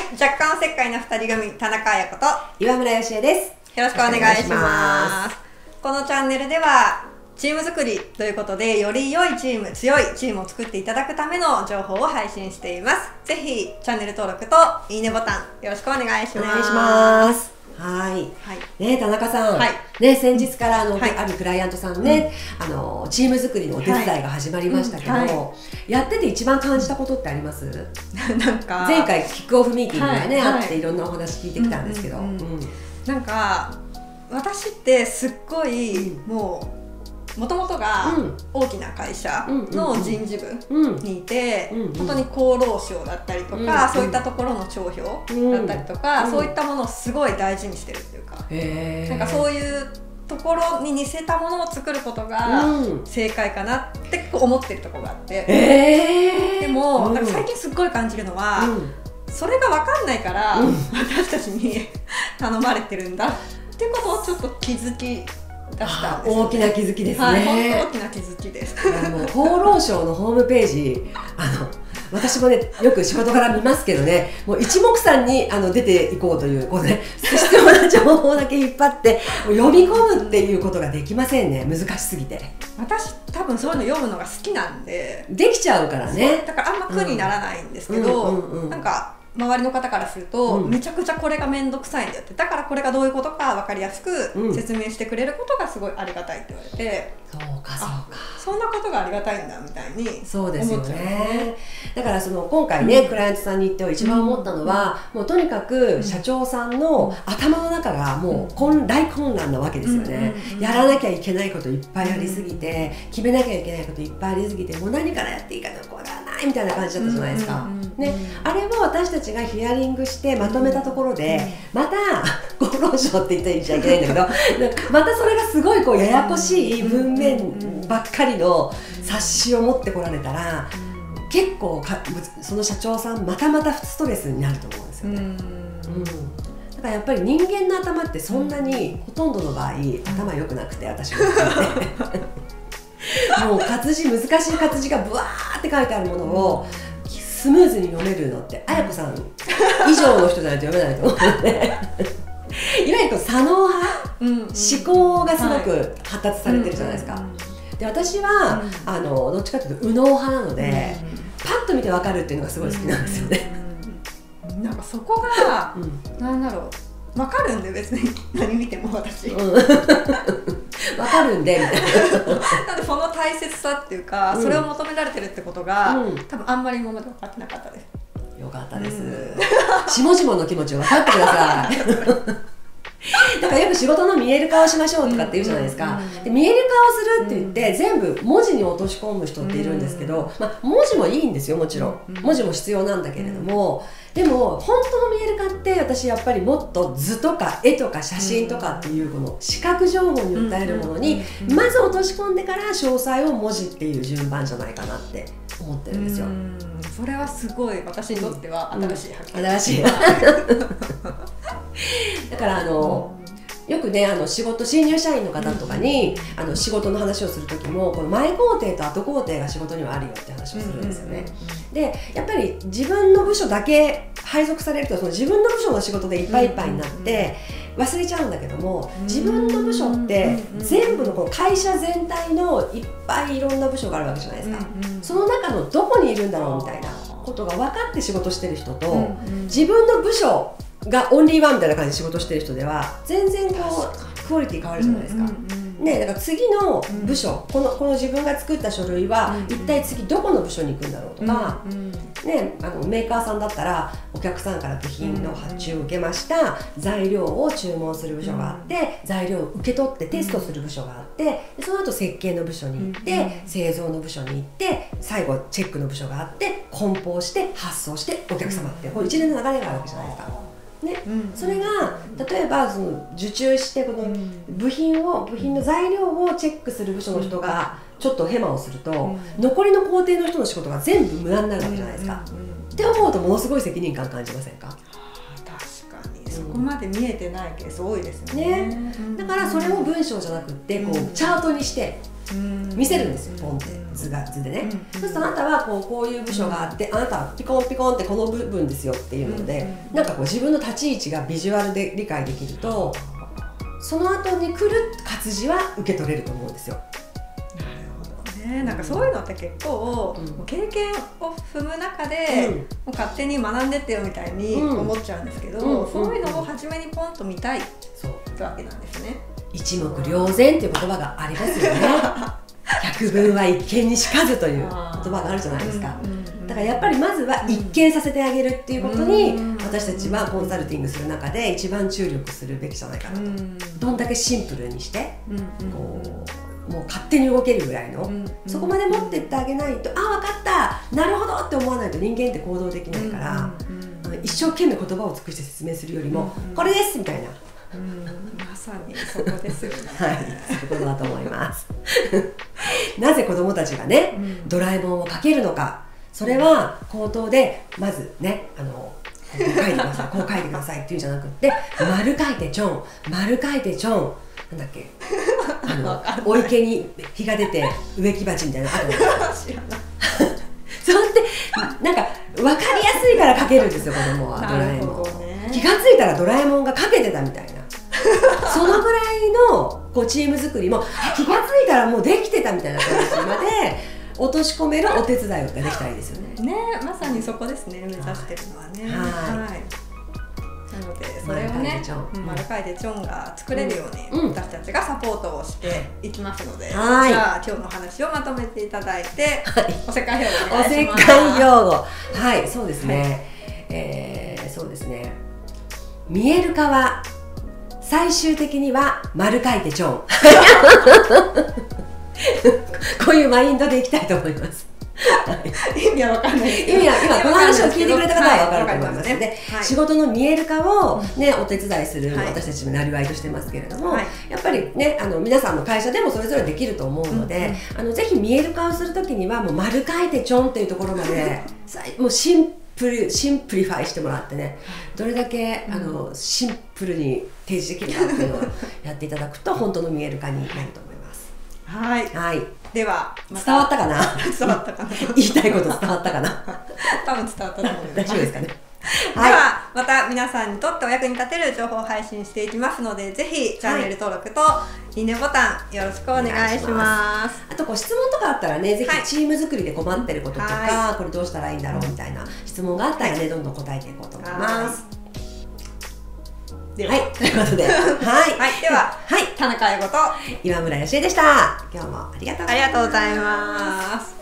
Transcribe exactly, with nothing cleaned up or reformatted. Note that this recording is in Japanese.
若干おせっかいなふたり組、田中彩子と岩村芳恵です。 よろしくお願いします。このチャンネルではチーム作りということで、より良いチーム、強いチームを作っていただくための情報を配信しています。ぜひチャンネル登録といいねボタンよろしくお願いします。 お願いします。はい、はい、ね、田中さん、はい、ね、先日からあの、はい、あるクライアントさんね、うん、あのチーム作りのお手伝いが始まりましたけど、はい、うんはい、やってて一番感じたことってあります？なんか前回キックオフミーティングがね、はい、あっていろんなお話聞いてきたんですけど、 なんか私ってすっごい、うん、もうもともとが大きな会社の人事部にいて、本当に厚労省だったりとか、そういったところの帳票だったりとか、そういったものをすごい大事にしてるっていうか、なんかそういうところに似せたものを作ることが正解かなって思ってるところがあって、でもなんか最近すっごい感じるのは、それが分かんないから私たちに頼まれてるんだっていうことをちょっと気づき出したんです。 大きな気づきですね。 はい、本当大きな気づきです。 あの厚労省のホームページ、あの私もねよく仕事から見ますけどね、もう一目散にあの出ていこうというこうね必要な情報だけ引っ張ってもう読み込むっていうことができませんね。難しすぎて。 私多分そういうの読むのが好きなんでできちゃうからね。 だからあんま苦にならないんですけど、なんか周りの方からすると、うん、めちゃくちゃこれが面倒くさいんだよって、だからこれがどういうことか分かりやすく説明してくれることがすごいありがたいって言われて、 うん、そうかそうか、 そんなことがありがたいんだみたいに思っちゃう。 そうですよね。だからその今回ね、うん、クライアントさんに行って一番思ったのは、うん、もうとにかく社長さんの頭の中がもう混大混乱なわけですよね。やらなきゃいけないこといっぱいありすぎて、うん、決めなきゃいけないこといっぱいありすぎて、もう何からやっていいかわからないみたいな感じだったじゃないですか。ね、あれを私たちがヒアリングしてまとめたところで、うん、また厚労省って言ったら言っちゃいけないんだけどまたそれがすごいこうややこしい文面ばっかりの冊子を持ってこられたら、うん、結構かその社長さんまたまたストレスになると思うんですよね。うん、うん、だからやっぱり人間の頭ってそんなにほとんどの場合頭良くなくて、私ももう活字難しい活字がブワーって書いてあるものをスムーズに読めるのって彩子さん以上の人じゃないと読めないと思うのでいわゆる左脳派、うん、思考がすごく発達されてるじゃないですか。で私は、うん、あのどっちかというと右脳派なので、うん、パッと見て分かるっていうのがすごい好きなんですよね。 うん、なんかそこが、うん、なんだろう、分かるんで別に何見ても私、うん、分かるんでみたいななんでその大切さっていうか、うん、それを求められてるってことが、うん、多分あんまり今まで分かってなかったです。 よかったです、うん、しもじもの気持ちを分かってくださいだからよく仕事の見える化をしましょうとかって言うじゃないですか。で見える化をするって言って、うん、全部文字に落とし込む人っているんですけど、まあ、文字もいいんですよ、もちろん文字も必要なんだけれども、でも本当の見える化って私やっぱりもっと図とか絵とか写真とかっていうこの視覚情報に訴えるものにまず落とし込んでから詳細を文字っていう順番じゃないかなって思ってるんですよ。 それはすごい私にとっては新しい発見、 うん、新しいだからあの、うん、よくねあの仕事新入社員の方とかに、うん、あの仕事の話をする時もこの前工程と後工程が仕事にはあるよって話をするんですよね。でやっぱり自分の部署だけ配属されるとその自分の部署の仕事でいっぱいいっぱいになって忘れちゃうんだけども、自分の部署って全部のこの会社全体のいっぱいいろんな部署があるわけじゃないですか。その中のどこにいるんだろうみたいなことが分かって仕事してる人と、自分の部署がオンリーワンみたいな感じで仕事してる人では全然こうクオリティ変わるじゃないですか。ね、だから次の部署、うん、このこの自分が作った書類は、うん、一体次どこの部署に行くんだろうとか、うんね、あのメーカーさんだったらお客さんから部品の発注を受けました、うん、材料を注文する部署があって、うん、材料を受け取ってテストする部署があって、でその後設計の部署に行って、うん、製造の部署に行って最後チェックの部署があって梱包して発送してお客様って、うん、こう一連の流れがあるわけじゃないですか。ね、うん、それが例えばその受注してこの部品を部品の材料をチェックする部署の人がちょっとヘマをすると、うん、残りの工程の人の仕事が全部無駄になるわけじゃないですか、うんうんうん、って思うとものすごい責任感感じませんか？ 確かにそこまで見えてないケース多いですよね。 ね、だからそれを文章じゃなくってこうチャートにして見せるんですよ、ポンって図が図でね。そうするとあなたはこうこういう部署があって、あなたはピコンピコンってこの部分ですよっていうので、なんかこう自分の立ち位置がビジュアルで理解できると、その後に来る活字は受け取れると思うんですよ。 ね、なんかそういうのって結構、うん、経験を踏む中で、うん、もう勝手に学んでってよみたいに思っちゃうんですけど、うん、そういうのを初めにポンと見たいってわけなんですね。 一目瞭然っていう言葉がありますよね。百聞は一見にしかずという言葉があるじゃないですか。だからやっぱりまずは一見させてあげるっていうことに、私たちはコンサルティングする中で一番注力するべきじゃないかなと。どんだけシンプルにしてこうもう勝手に動けるぐらいの、うん、そこまで持ってってあげないと、あ、分かった、なるほどって思わないと人間って行動できないから、うんうん、一生懸命言葉を尽くして説明するよりも、うん、これですみたいな、 うん、まさにそこですよね。 はい、そういうことだと思いますなぜ子どもたちがね、うん、ドラえもんを描けるのか、それは口頭でまずね、あのこう書いてくださいこう書いてくださいっていうんじゃなくって、丸書いてちょん、丸書いてちょん、なんだっけ、あのお池に日が出て植木鉢みたいなのあるの知らないそうやってなんか分かりやすいから描けるんですよ、子供は。ドラえもん、ね、気が付いたらドラえもんが描けてたみたいなそのぐらいのこうチーム作りも気が付いたらもうできてたみたいな感じまで落とし込めるお手伝いができたらいいですよね。 ね、まさにそこですね、目指してるのはね。はい、はい、なのでそれをね、丸書いてチョンが作れるように私たちがサポートをしていきますので、じゃあ今日の話をまとめていただいて、おせっかい標語お願いします。 おせっかい標語、はい、そうですね、えー、そうですね、見える化は最終的には丸書いてチョンこういうマインドでいきたいと思います意味は分かんないですけど、 意味は今この話を聞いてくれた方は分かると思いますので、仕事の見える化を、ね、お手伝いする私たちもなりわいとしてますけれども、はい、やっぱりね、あの皆さんの会社でもそれぞれできると思うので、うん、あのぜひ見える化をするときにはもう丸書いてちょんっていうところまでもうシンプルシンプリファイしてもらってね、どれだけ、うん、あのシンプルに提示できるかっていうのをやっていただくと本当の見える化になると思います。 はい、 はい、 ではま伝わったかな伝わったかな言いたいこと伝わったかな多分伝わったと思います大丈夫ですかねはい、ではまた皆さんにとってお役に立てる情報を配信していきますので、ぜひチャンネル登録といいねボタンよろしくお願いします。 あとこう質問とかあったらね、ぜひチーム作りで困ってることとか、はい、これどうしたらいいんだろうみたいな質問があったらね、はい、どんどん答えていこうと思います。 では、 はい、ということで、はい、はい、 では、はい、田中英語と今村よしえでした。今日もありがとうございます。 ありがとうございます。